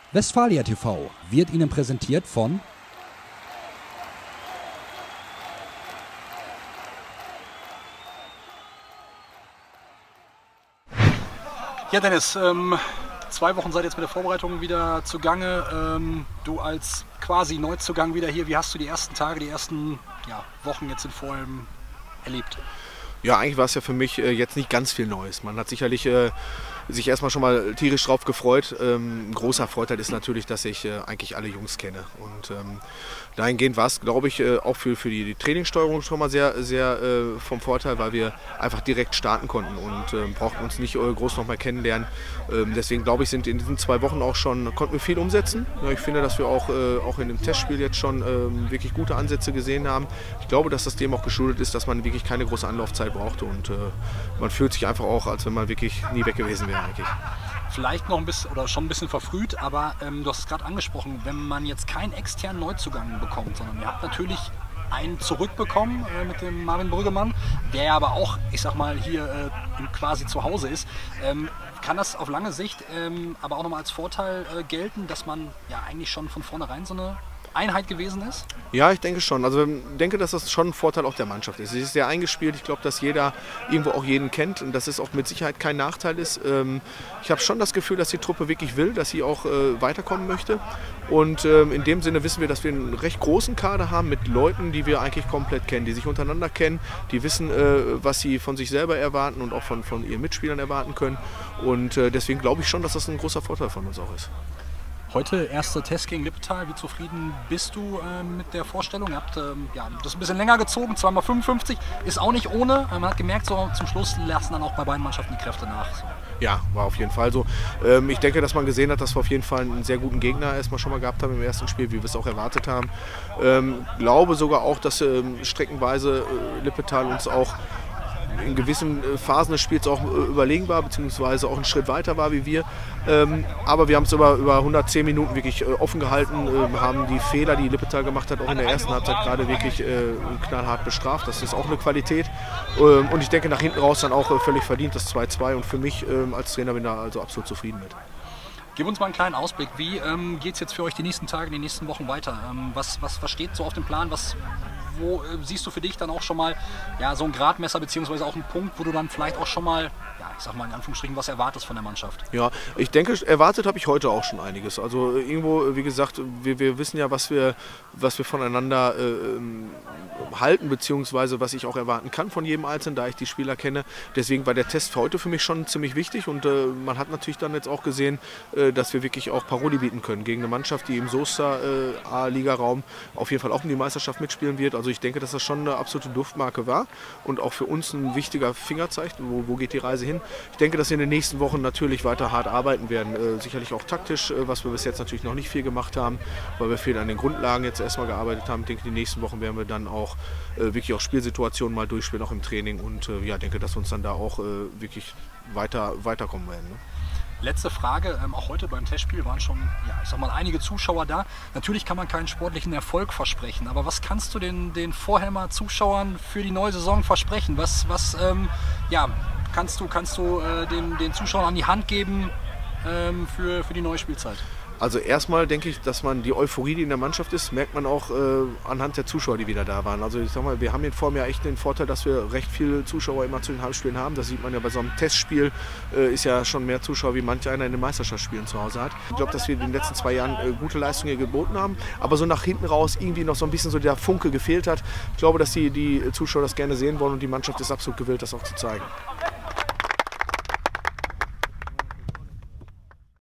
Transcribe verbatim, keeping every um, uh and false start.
Westfalia T V wird Ihnen präsentiert von Ja, Dennis, ähm, zwei Wochen seid ihr jetzt mit der Vorbereitung wieder zugange. Ähm, du als quasi Neuzugang wieder hier. Wie hast du die ersten Tage, die ersten ja, Wochen jetzt in Vorhelm erlebt? Ja, eigentlich war es ja für mich äh, jetzt nicht ganz viel Neues. Man hat sicherlich äh, sich erstmal schon mal tierisch drauf gefreut. Ähm, ein großer Vorteil ist natürlich, dass ich äh, eigentlich alle Jungs kenne. Und ähm, dahingehend war es, glaube ich, äh, auch für, für die, die Trainingssteuerung schon mal sehr, sehr äh, vom Vorteil, weil wir einfach direkt starten konnten und äh, brauchten uns nicht äh, groß noch mal kennenlernen. Ähm, deswegen glaube ich, sind in diesen zwei Wochen auch schon, konnten wir viel umsetzen. Ja, ich finde, dass wir auch, äh, auch in dem Testspiel jetzt schon äh, wirklich gute Ansätze gesehen haben. Ich glaube, dass das dem auch geschuldet ist, dass man wirklich keine große Anlaufzeit brauchte und äh, man fühlt sich einfach auch, als wenn man wirklich nie weg gewesen wäre eigentlich. Vielleicht noch ein bisschen oder schon ein bisschen verfrüht, aber ähm, du hast es gerade angesprochen, wenn man jetzt keinen externen Neuzugang bekommt, sondern ihr habt natürlich einen zurückbekommen äh, mit dem Marvin Brüggemann, der ja aber auch, ich sag mal, hier äh, quasi zu Hause ist. Ähm, kann das auf lange Sicht ähm, aber auch nochmal als Vorteil äh, gelten, dass man ja eigentlich schon von vornherein so eine Einheit gewesen ist? Ja, ich denke schon. Also ich denke, dass das schon ein Vorteil auch der Mannschaft ist. Sie ist sehr eingespielt. Ich glaube, dass jeder irgendwo auch jeden kennt und dass es auch mit Sicherheit kein Nachteil ist. Ich habe schon das Gefühl, dass die Truppe wirklich will, dass sie auch weiterkommen möchte. Und in dem Sinne wissen wir, dass wir einen recht großen Kader haben mit Leuten, die wir eigentlich komplett kennen, die sich untereinander kennen, die wissen, was sie von sich selber erwarten und auch von, von ihren Mitspielern erwarten können. Und deswegen glaube ich schon, dass das ein großer Vorteil von uns auch ist. Heute erster Test gegen Lippetal. Wie zufrieden bist du äh, mit der Vorstellung? Ihr habt ähm, ja, das ein bisschen länger gezogen, zwei mal fünfundfünfzig, ist auch nicht ohne. Man hat gemerkt, so zum Schluss lassen dann auch bei beiden Mannschaften die Kräfte nach. So. Ja, war auf jeden Fall so. Ähm, ich denke, dass man gesehen hat, dass wir auf jeden Fall einen sehr guten Gegner erstmal schon mal gehabt haben im ersten Spiel, wie wir es auch erwartet haben. Ähm, glaube sogar auch, dass ähm, streckenweise äh, Lippetal uns auch in gewissen Phasen des Spiels auch überlegen war, beziehungsweise auch einen Schritt weiter war wie wir. Ähm, aber wir haben es über, über hundertzehn Minuten wirklich äh, offen gehalten, äh, haben die Fehler, die Lippetal gemacht hat, auch in der ersten Halbzeit gerade wirklich äh, knallhart bestraft. Das ist auch eine Qualität. Ähm, und ich denke, nach hinten raus dann auch äh, völlig verdient das zwei zwei. Und für mich ähm, als Trainer bin ich da also absolut zufrieden mit. Gib uns mal einen kleinen Ausblick. Wie ähm, geht es jetzt für euch die nächsten Tage, die nächsten Wochen weiter? Ähm, was, was, was steht so auf dem Plan? Was, wo äh, siehst du für dich dann auch schon mal ja, so ein Gradmesser beziehungsweise auch einen Punkt, wo du dann vielleicht auch schon mal, ja, ich sag mal in Anführungsstrichen, was erwartest von der Mannschaft? Ja, ich denke, erwartet habe ich heute auch schon einiges. Also irgendwo, wie gesagt, wir, wir wissen ja, was wir, was wir voneinander äh, halten, beziehungsweise was ich auch erwarten kann von jedem Einzelnen, da ich die Spieler kenne. Deswegen war der Test für heute für mich schon ziemlich wichtig und äh, man hat natürlich dann jetzt auch gesehen, äh, dass wir wirklich auch Paroli bieten können gegen eine Mannschaft, die im Soester äh, A-Liga-Raum auf jeden Fall auch um die Meisterschaft mitspielen wird. Also ich denke, dass das schon eine absolute Duftmarke war und auch für uns ein wichtiger Finger zeigt, wo, wo geht die Reise hin. Ich denke, dass wir in den nächsten Wochen natürlich weiter hart arbeiten werden, äh, sicherlich auch taktisch, äh, was wir bis jetzt natürlich noch nicht viel gemacht haben, weil wir viel an den Grundlagen jetzt erstmal gearbeitet haben. Ich denke, die nächsten Wochen werden wir dann auch äh, wirklich auch Spielsituationen mal durchspielen, auch im Training und äh, ja, denke, dass wir uns dann da auch äh, wirklich weiter, weiterkommen werden. Ne? Letzte Frage, ähm, auch heute beim Testspiel waren schon, ja, ich sag mal, einige Zuschauer da. Natürlich kann man keinen sportlichen Erfolg versprechen, aber was kannst du den, den Vorhelmer Zuschauern für die neue Saison versprechen? Was, was ähm, ja, kannst du, kannst du äh, den, den Zuschauern an die Hand geben ähm, für, für die neue Spielzeit? Also erstmal denke ich, dass man die Euphorie, die in der Mannschaft ist, merkt man auch äh, anhand der Zuschauer, die wieder da waren. Also ich sag mal, wir haben in Form ja echt den Vorteil, dass wir recht viele Zuschauer immer zu den Heimspielen haben. Das sieht man ja bei so einem Testspiel, äh, ist ja schon mehr Zuschauer, wie manch einer in den Meisterschaftsspielen zu Hause hat. Ich glaube, dass wir in den letzten zwei Jahren äh, gute Leistungen hier geboten haben, aber so nach hinten raus irgendwie noch so ein bisschen so der Funke gefehlt hat. Ich glaube, dass die, die Zuschauer das gerne sehen wollen und die Mannschaft ist absolut gewillt, das auch zu zeigen.